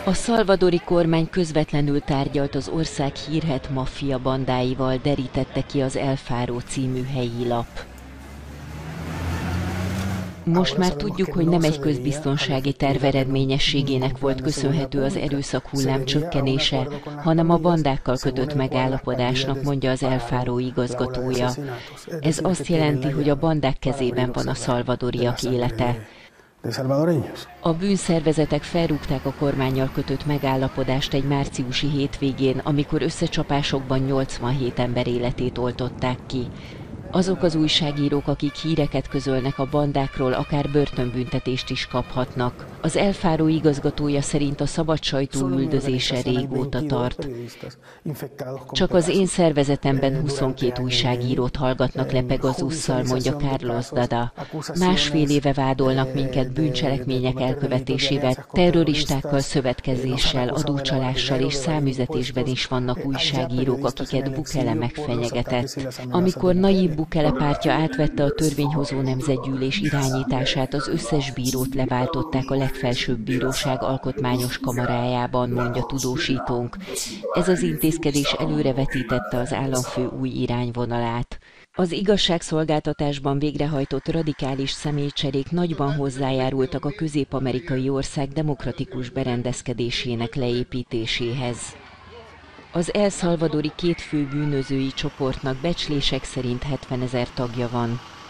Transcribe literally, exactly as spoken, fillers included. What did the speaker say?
A szalvadori kormány közvetlenül tárgyalt az ország hírhedt maffia bandáival, derítette ki az El Faro című helyi lap. Most már tudjuk, hogy nem egy közbiztonsági terv eredményességének volt köszönhető az erőszak hullám csökkenése, hanem a bandákkal kötött megállapodásnak, mondja az El Faro igazgatója. Ez azt jelenti, hogy a bandák kezében van a szalvadoriak élete. A bűnszervezetek felrúgták a kormánnyal kötött megállapodást egy márciusi hétvégén, amikor összecsapásokban nyolcvanhét ember életét oltották ki. Azok az újságírók, akik híreket közölnek a bandákról, akár börtönbüntetést is kaphatnak. Az El Faro igazgatója szerint a szabad sajtó üldözése régóta tart. Csak az én szervezetemben huszonkét újságírót hallgatnak le Pegasusszal, mondja Carlos Dada. Másfél éve vádolnak minket bűncselekmények elkövetésével, terroristákkal szövetkezéssel, adócsalással és számüzetésben is vannak újságírók, akiket Bukele megfenyegetett. Amikor Nayib Bukele pártja átvette a törvényhozó nemzetgyűlés irányítását, az összes bírót leváltották a legfelsőbb bíróság alkotmányos kamarájában, mondja tudósítónk. Ez az intézkedés előrevetítette az államfő új irányvonalát. Az igazságszolgáltatásban végrehajtott radikális személycserék nagyban hozzájárultak a közép-amerikai ország demokratikus berendezkedésének leépítéséhez. Az El Salvadori két fő bűnözői csoportnak becslések szerint hetvenezer tagja van.